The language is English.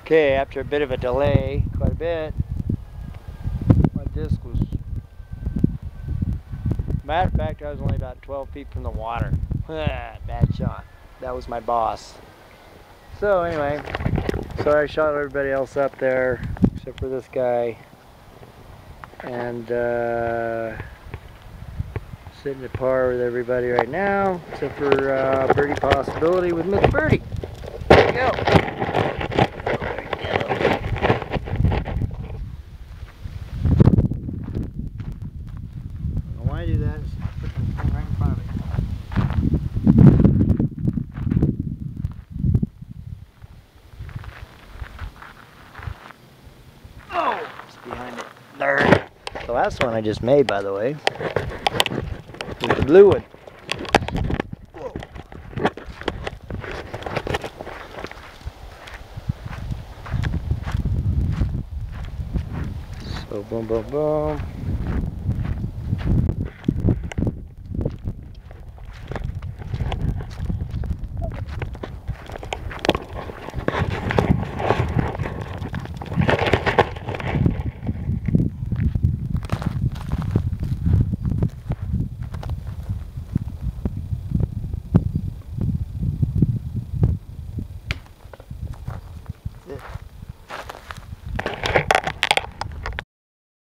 Okay, after a bit of a delay, quite a bit, my disc was, matter of fact, I was only about 12 feet from the water. Bad shot. That was my boss. So anyway, sorry I shot everybody else up there, except for this guy. And sitting at par with everybody right now, except for birdie possibility with Miss Birdie. There you go. Why I do that is freaking thing right in front of me. Oh, it's behind it. There. The last one I just made, by the way, was the blue one. Whoa. So boom, boom, boom.